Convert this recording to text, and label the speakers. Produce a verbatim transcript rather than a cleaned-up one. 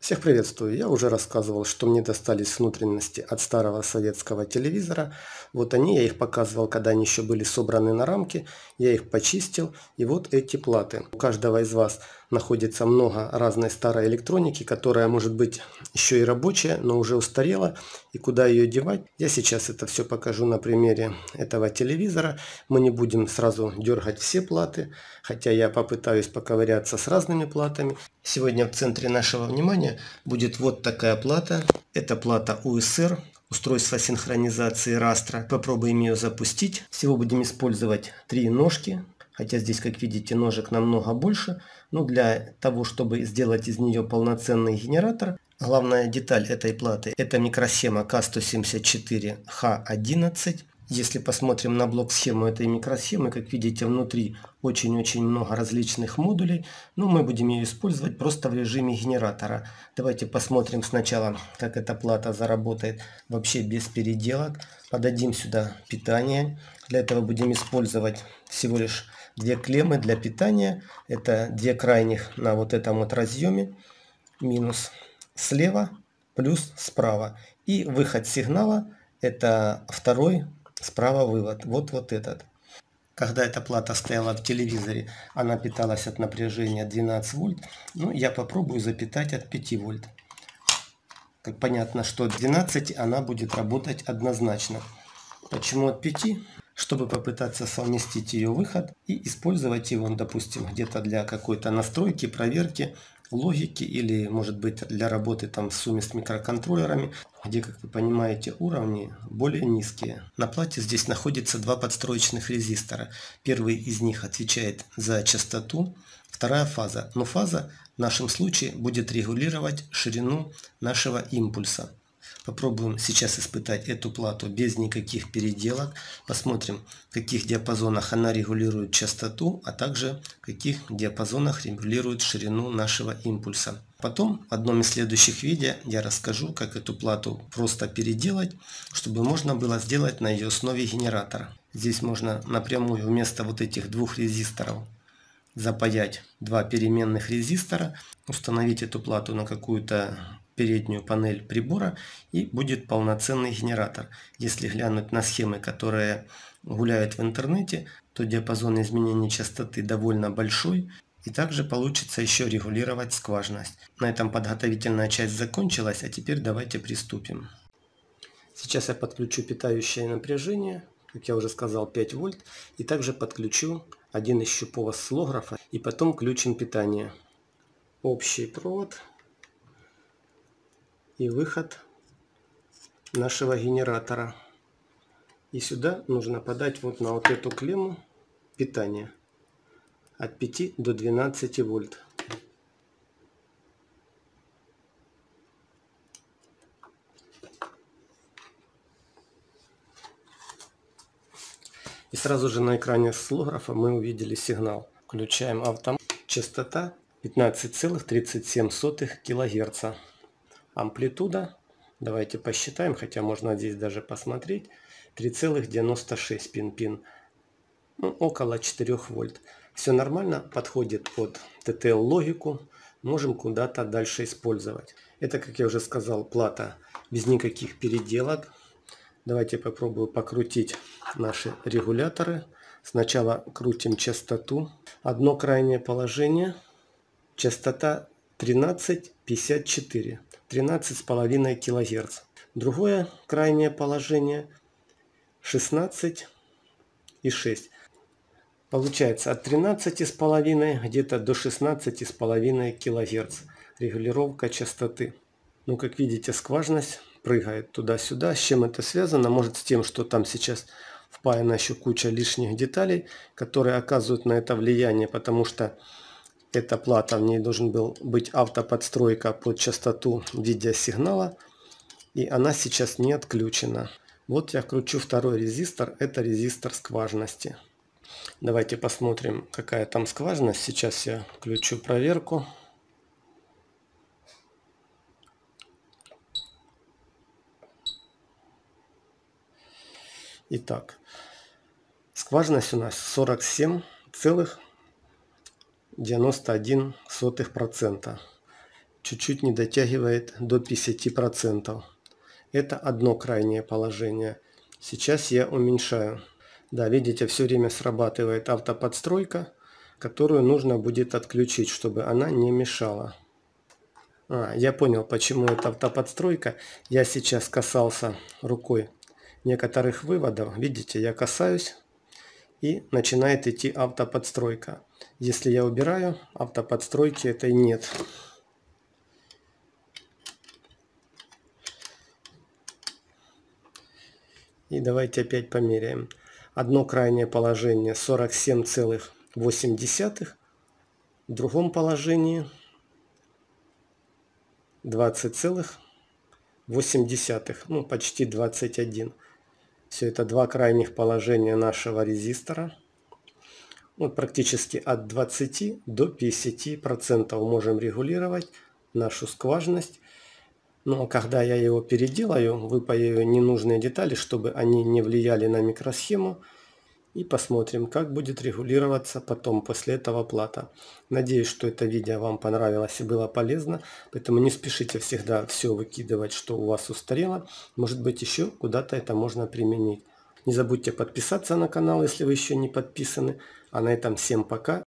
Speaker 1: Всех приветствую! Я уже рассказывал, что мне достались внутренности от старого советского телевизора. Вот они, я их показывал, когда они еще были собраны на рамки. Я их почистил. И вот эти платы. У каждого из вас находится много разной старой электроники, которая может быть еще и рабочая, но уже устарела. И куда ее девать? Я сейчас это все покажу на примере этого телевизора. Мы не будем сразу дергать все платы, хотя я попытаюсь поковыряться с разными платами. Сегодня в центре нашего внимания будет вот такая плата. Это плата ю эс эр, устройство синхронизации растра. Попробуем ее запустить. Всего будем использовать три ножки. Хотя здесь, как видите, ножек намного больше. Но для того, чтобы сделать из нее полноценный генератор, главная деталь этой платы – это микросхема ка сто семьдесят четыре ха одиннадцать. Если посмотрим на блок-схему этой микросхемы, как видите, внутри очень-очень много различных модулей. Но мы будем ее использовать просто в режиме генератора. Давайте посмотрим сначала, как эта плата заработает вообще без переделок. Подадим сюда питание. Для этого будем использовать всего лишь две клеммы для питания. Это две крайних на вот этом вот разъеме. Минус слева, плюс справа. И выход сигнала – это второй справа вывод. Вот вот этот. Когда эта плата стояла в телевизоре, она питалась от напряжения двенадцать вольт. Ну, я попробую запитать от пяти вольт. Как понятно, что от двенадцати она будет работать однозначно. Почему от пяти? Чтобы попытаться совместить ее выход и использовать его, допустим, где-то для какой-то настройки, проверки, логики или, может быть, для работы там в сумме с микроконтроллерами, где, как вы понимаете, уровни более низкие. На плате здесь находится два подстроечных резистора. Первый из них отвечает за частоту, вторая фаза. Но фаза в нашем случае будет регулировать ширину нашего импульса. Попробуем сейчас испытать эту плату без никаких переделок. Посмотрим, в каких диапазонах она регулирует частоту, а также в каких диапазонах регулирует ширину нашего импульса. Потом в одном из следующих видео я расскажу, как эту плату просто переделать, чтобы можно было сделать на ее основе генератор. Здесь можно напрямую вместо вот этих двух резисторов запаять два переменных резистора, установить эту плату на какую-то переднюю панель прибора, и будет полноценный генератор. Если глянуть на схемы, которые гуляют в интернете, то диапазон изменения частоты довольно большой, и также получится еще регулировать скважность. На этом подготовительная часть закончилась, а теперь давайте приступим. Сейчас я подключу питающее напряжение, как я уже сказал, пять вольт, и также подключу один из щупов осциллографа, и потом включим питание. Общий провод и выход нашего генератора. И сюда нужно подать вот на вот эту клемму питания от пяти до двенадцати вольт. И сразу же на экране осциллографа мы увидели сигнал. Включаем автомат. Частота пятнадцать целых тридцать семь сотых килогерца. Амплитуда, давайте посчитаем, хотя можно здесь даже посмотреть, три целых девяносто шесть пин-пин, ну, около четырёх вольт. Все нормально, подходит под тэ тэ эл логику, можем куда-то дальше использовать. Это, как я уже сказал, плата без никаких переделок. Давайте попробую покрутить наши регуляторы. Сначала крутим частоту. Одно крайнее положение, частота тринадцать пятьдесят четыре. тринадцать с половиной килогерц. Другое крайнее положение шестнадцать и шесть. Получается от тринадцати с половиной где-то до шестнадцати с половиной килогерц. Регулировка частоты. Ну, как видите, скважность прыгает туда-сюда. С чем это связано? Может, с тем, что там сейчас впаяна еще куча лишних деталей, которые оказывают на это влияние, потому что эта плата, в ней должен был быть автоподстройка под частоту видеосигнала, и она сейчас не отключена. Вот я кручу второй резистор, это резистор скважности. Давайте посмотрим, какая там скважность. Сейчас я включу проверку. Итак, скважность у нас сорок семь целых девяносто один сотых процента. чуть-чуть не дотягивает до пятидесяти процентов. Это одно крайнее положение. Сейчас я уменьшаю. Да, видите, все время срабатывает автоподстройка, которую нужно будет отключить, чтобы она не мешала. А, я понял, почему это автоподстройка. Я сейчас касался рукой некоторых выводов. Видите, я касаюсь, и начинает идти автоподстройка. Если я убираю, автоподстройки этой нет. И давайте опять померяем. Одно крайнее положение сорок семь целых восемь десятых, в другом положении двадцать целых восемь десятых, ну почти двадцать один. Все это два крайних положения нашего резистора. Вот практически от двадцати до пятидесяти процентов можем регулировать нашу скважность. Но когда я его переделаю, выпаю ненужные детали, чтобы они не влияли на микросхему. И посмотрим, как будет регулироваться потом после этого плата. Надеюсь, что это видео вам понравилось и было полезно. Поэтому не спешите всегда все выкидывать, что у вас устарело. Может быть, еще куда-то это можно применить. Не забудьте подписаться на канал, если вы еще не подписаны. А на этом всем пока.